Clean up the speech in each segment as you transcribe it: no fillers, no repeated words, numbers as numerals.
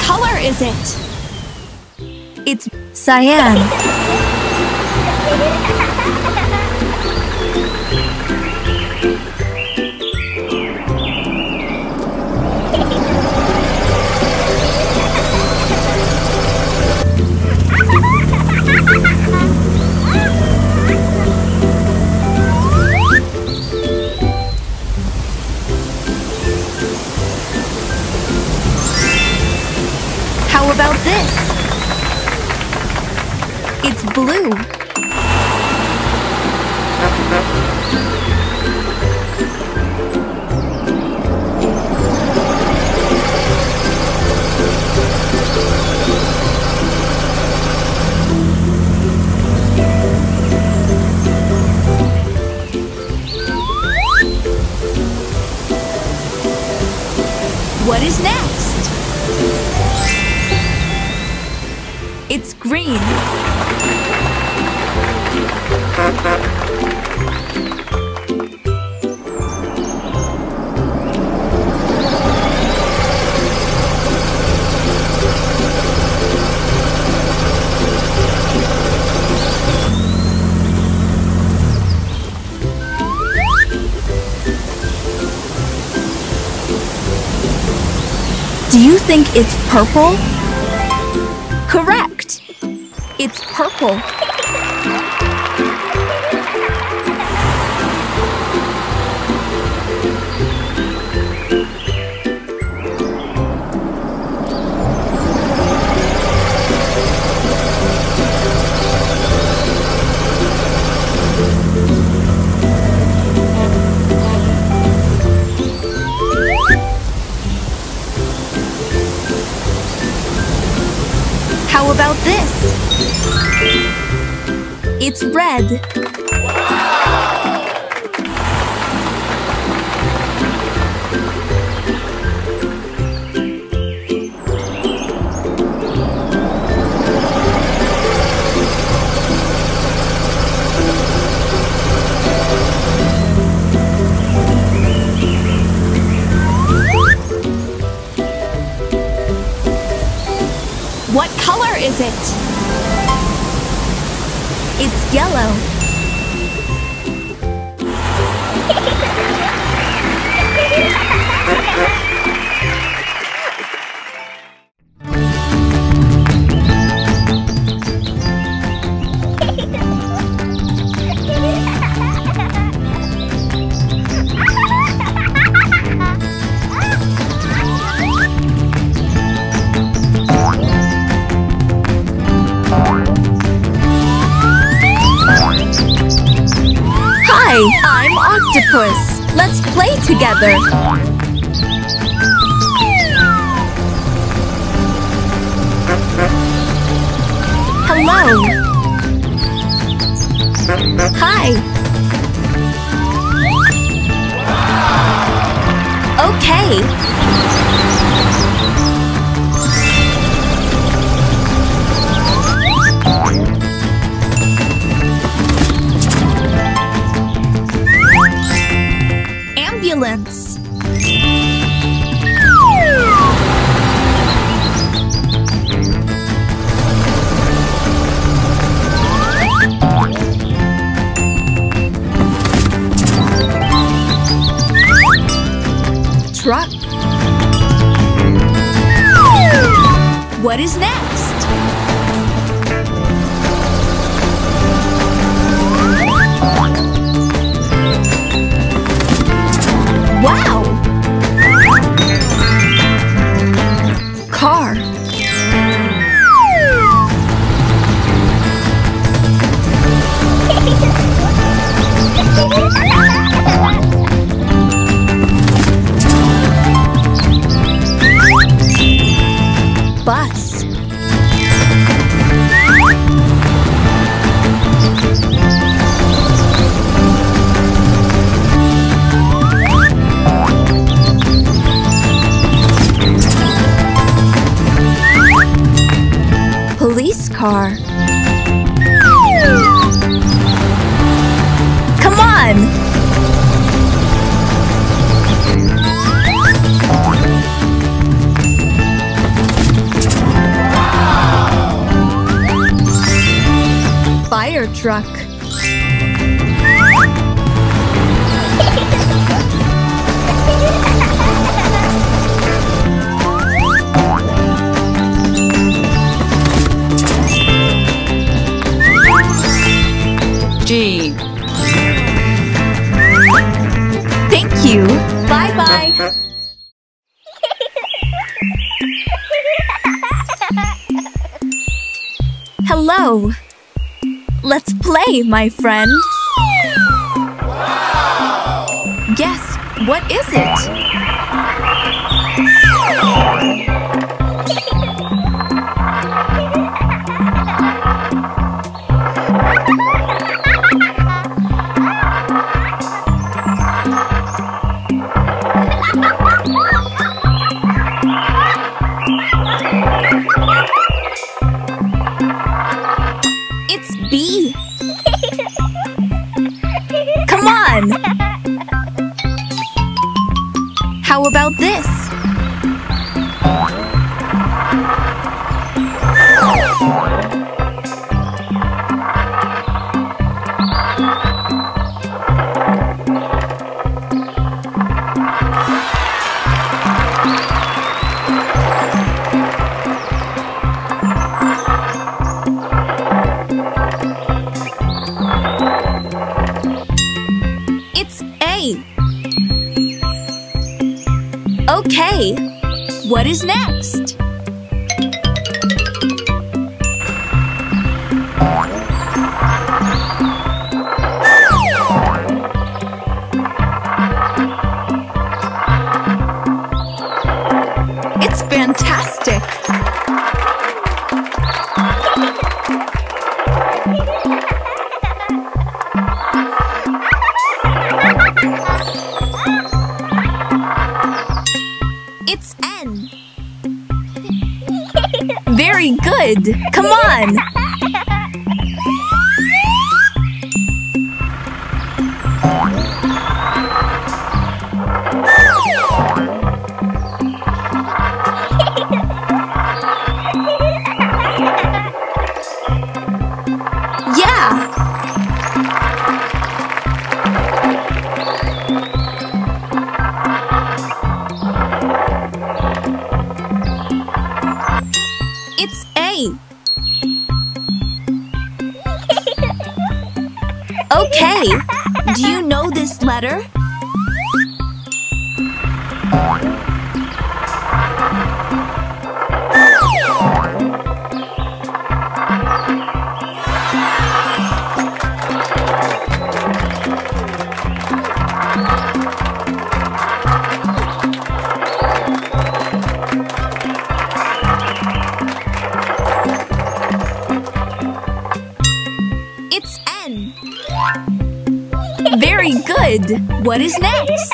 color is it? It's cyan. How about this? It's blue. What is next? It's green. Do you think it's purple? Correct! It's purple. How about this? It's red. What color is it? It's yellow. I'm Octopus. Let's play together. Hello. Hi. Okay. Ambulance. Truck. What is next? Wow! Car. Bus. Police car. Come on! truck. G. Thank you. Bye-bye. Hello. Let's play, my friend. Guess, what is it? It's B. Come on! How about this? It's A. Okay, what is next? It's fantastic! It's N. Very good! Come on! Yeah! It's A. Okay, do you know this letter? It's N. Very good. What is next?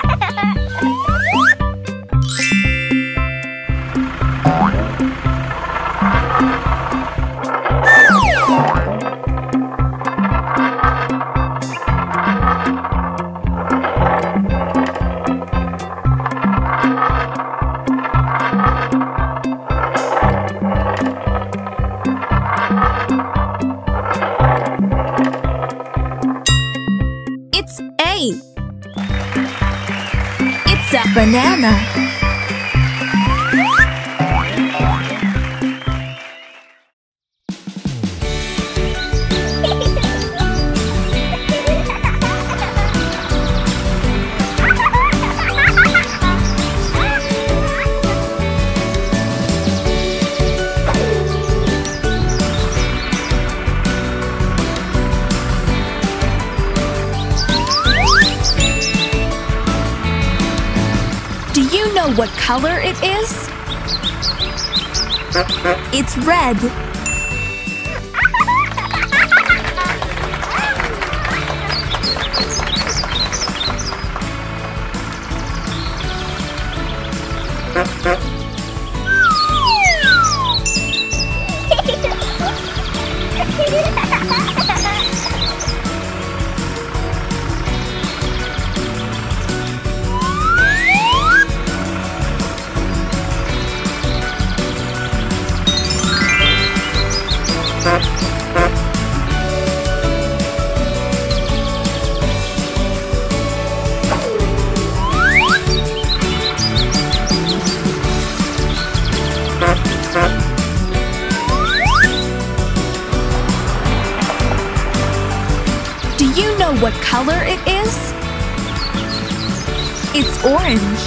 It's A. It's a banana. Do you know what color it is? It's red. what color it is? It's orange.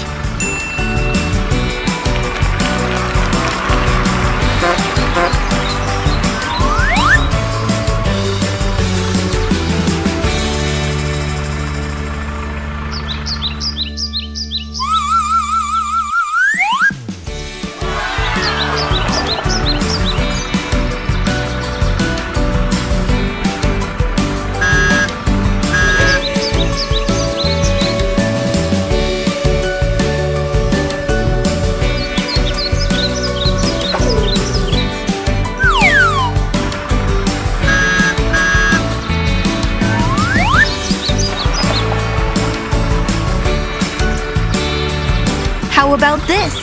How about this?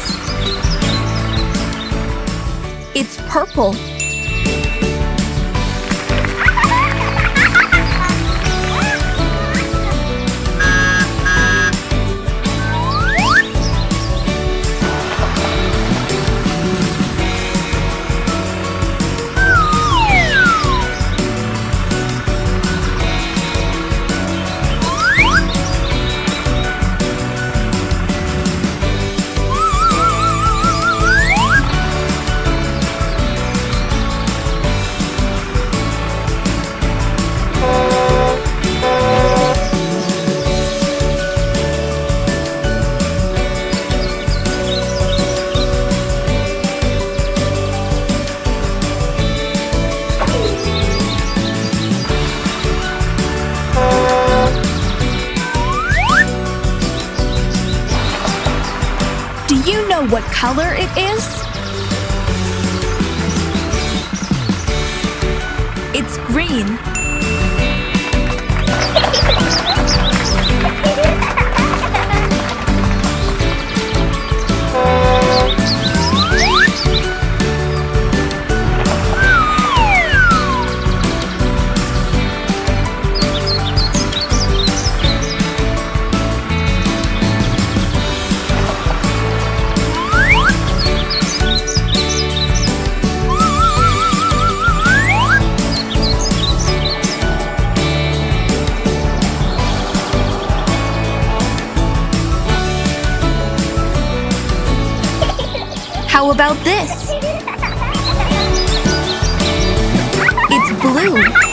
It's purple. Do you know what color it is? It's green. How about this? It's blue.